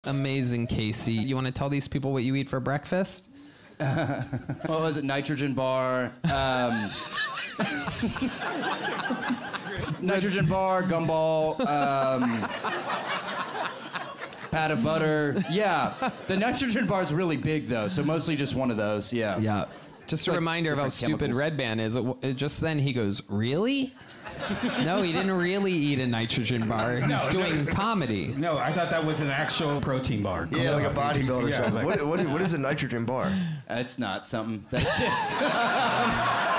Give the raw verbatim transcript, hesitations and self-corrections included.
Amazing, Casey. You want to tell these people what you eat for breakfast? What was it? Nitrogen bar. Um, nitrogen bar, gumball, um, pat of butter. Yeah, the nitrogen bar is really big though, so mostly just one of those. Yeah. Yeah. Just a like reminder of how stupid Redban is. It, it, just then he goes, really? No, he didn't really eat a nitrogen bar. He's no, doing no. comedy. No, I thought that was an actual protein bar. Yeah, like a bodybuilder or yeah, something. like, What, what, what is a nitrogen bar? It's not something that exists.